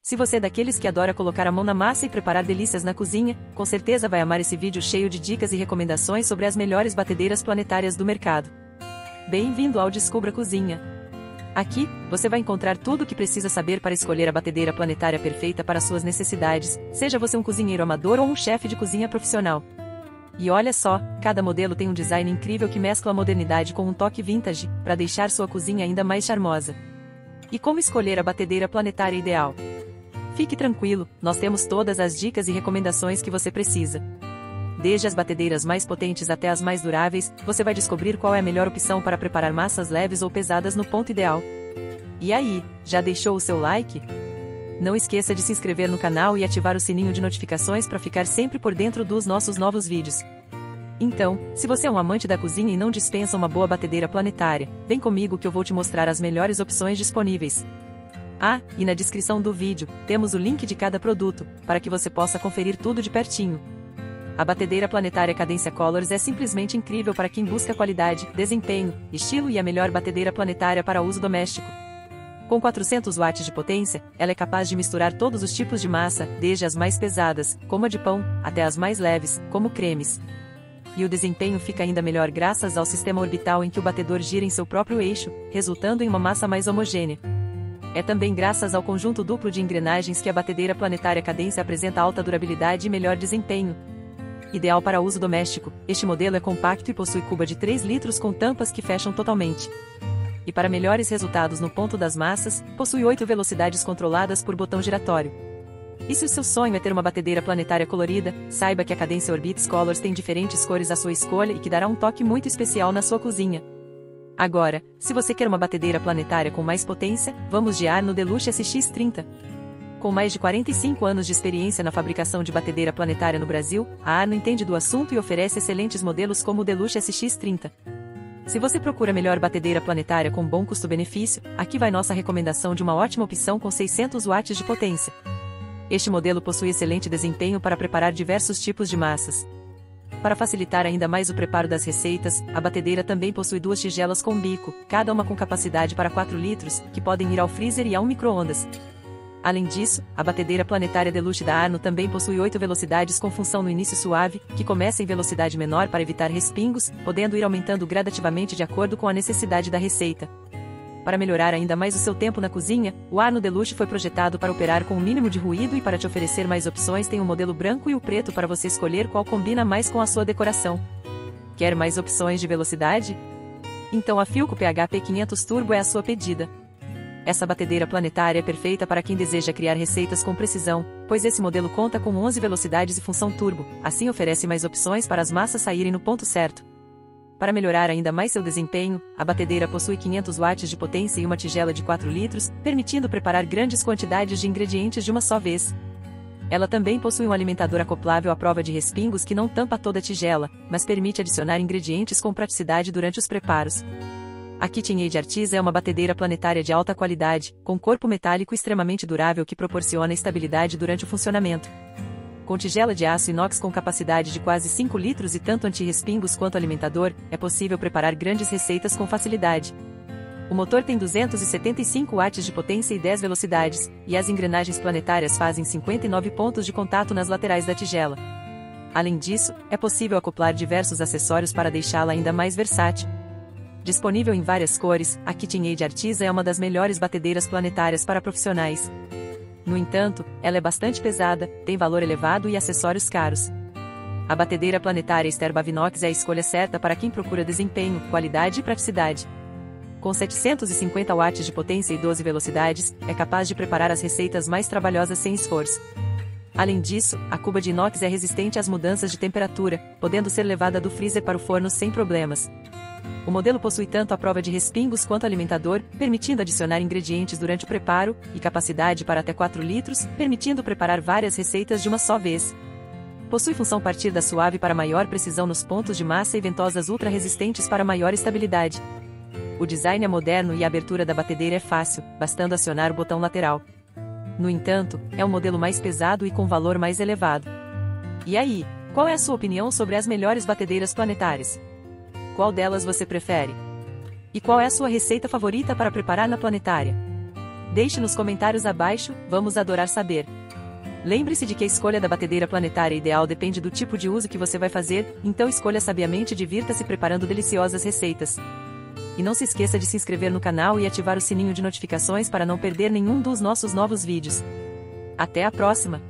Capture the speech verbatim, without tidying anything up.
Se você é daqueles que adora colocar a mão na massa e preparar delícias na cozinha, com certeza vai amar esse vídeo cheio de dicas e recomendações sobre as melhores batedeiras planetárias do mercado. Bem-vindo ao Descubra Cozinha! Aqui, você vai encontrar tudo o que precisa saber para escolher a batedeira planetária perfeita para suas necessidades, seja você um cozinheiro amador ou um chefe de cozinha profissional. E olha só, cada modelo tem um design incrível que mescla a modernidade com um toque vintage, para deixar sua cozinha ainda mais charmosa. E como escolher a batedeira planetária ideal? Fique tranquilo, nós temos todas as dicas e recomendações que você precisa. Desde as batedeiras mais potentes até as mais duráveis, você vai descobrir qual é a melhor opção para preparar massas leves ou pesadas no ponto ideal. E aí, já deixou o seu like? Não esqueça de se inscrever no canal e ativar o sininho de notificações para ficar sempre por dentro dos nossos novos vídeos. Então, se você é um amante da cozinha e não dispensa uma boa batedeira planetária, vem comigo que eu vou te mostrar as melhores opções disponíveis. Ah, e na descrição do vídeo, temos o link de cada produto, para que você possa conferir tudo de pertinho. A batedeira planetária Cadência Colors é simplesmente incrível para quem busca qualidade, desempenho, estilo e a melhor batedeira planetária para uso doméstico. Com quatrocentos watts de potência, ela é capaz de misturar todos os tipos de massa, desde as mais pesadas, como a de pão, até as mais leves, como cremes. E o desempenho fica ainda melhor graças ao sistema orbital em que o batedor gira em seu próprio eixo, resultando em uma massa mais homogênea. É também graças ao conjunto duplo de engrenagens que a batedeira planetária Cadência apresenta alta durabilidade e melhor desempenho. Ideal para uso doméstico, este modelo é compacto e possui cuba de três litros com tampas que fecham totalmente. E para melhores resultados no ponto das massas, possui oito velocidades controladas por botão giratório. E se o seu sonho é ter uma batedeira planetária colorida, saiba que a Cadência Orbits Colors tem diferentes cores à sua escolha e que dará um toque muito especial na sua cozinha. Agora, se você quer uma batedeira planetária com mais potência, vamos de Arno Deluxe S X trinta. Com mais de quarenta e cinco anos de experiência na fabricação de batedeira planetária no Brasil, a Arno entende do assunto e oferece excelentes modelos como o Deluxe S X trinta. Se você procura a melhor batedeira planetária com bom custo-benefício, aqui vai nossa recomendação de uma ótima opção com seiscentos watts de potência. Este modelo possui excelente desempenho para preparar diversos tipos de massas. Para facilitar ainda mais o preparo das receitas, a batedeira também possui duas tigelas com bico, cada uma com capacidade para quatro litros, que podem ir ao freezer e ao micro-ondas. Além disso, a batedeira planetária Deluxe da Arno também possui oito velocidades com função no início suave, que começa em velocidade menor para evitar respingos, podendo ir aumentando gradativamente de acordo com a necessidade da receita. Para melhorar ainda mais o seu tempo na cozinha, o Arno Deluxe foi projetado para operar com o mínimo de ruído e para te oferecer mais opções tem o modelo branco e o preto para você escolher qual combina mais com a sua decoração. Quer mais opções de velocidade? Então a Philco P H P quinhentos Turbo é a sua pedida. Essa batedeira planetária é perfeita para quem deseja criar receitas com precisão, pois esse modelo conta com onze velocidades e função turbo, assim oferece mais opções para as massas saírem no ponto certo. Para melhorar ainda mais seu desempenho, a batedeira possui quinhentos watts de potência e uma tigela de quatro litros, permitindo preparar grandes quantidades de ingredientes de uma só vez. Ela também possui um alimentador acoplável à prova de respingos que não tampa toda a tigela, mas permite adicionar ingredientes com praticidade durante os preparos. A KitchenAid Artis é uma batedeira planetária de alta qualidade, com corpo metálico extremamente durável que proporciona estabilidade durante o funcionamento. Com tigela de aço inox com capacidade de quase cinco litros e tanto anti-respingos quanto alimentador, é possível preparar grandes receitas com facilidade. O motor tem duzentos e setenta e cinco watts de potência e dez velocidades, e as engrenagens planetárias fazem cinquenta e nove pontos de contato nas laterais da tigela. Além disso, é possível acoplar diversos acessórios para deixá-la ainda mais versátil. Disponível em várias cores, a KitchenAid Artis é uma das melhores batedeiras planetárias para profissionais. No entanto, ela é bastante pesada, tem valor elevado e acessórios caros. A batedeira planetária Sterbavinox é a escolha certa para quem procura desempenho, qualidade e praticidade. Com setecentos e cinquenta watts de potência e doze velocidades, é capaz de preparar as receitas mais trabalhosas sem esforço. Além disso, a cuba de inox é resistente às mudanças de temperatura, podendo ser levada do freezer para o forno sem problemas. O modelo possui tanto a prova de respingos quanto alimentador, permitindo adicionar ingredientes durante o preparo, e capacidade para até quatro litros, permitindo preparar várias receitas de uma só vez. Possui função partida suave para maior precisão nos pontos de massa e ventosas ultra resistentes para maior estabilidade. O design é moderno e a abertura da batedeira é fácil, bastando acionar o botão lateral. No entanto, é um modelo mais pesado e com valor mais elevado. E aí, qual é a sua opinião sobre as melhores batedeiras planetárias? Qual delas você prefere? E qual é a sua receita favorita para preparar na planetária? Deixe nos comentários abaixo, vamos adorar saber. Lembre-se de que a escolha da batedeira planetária ideal depende do tipo de uso que você vai fazer, então escolha sabiamente e divirta-se preparando deliciosas receitas. E não se esqueça de se inscrever no canal e ativar o sininho de notificações para não perder nenhum dos nossos novos vídeos. Até a próxima!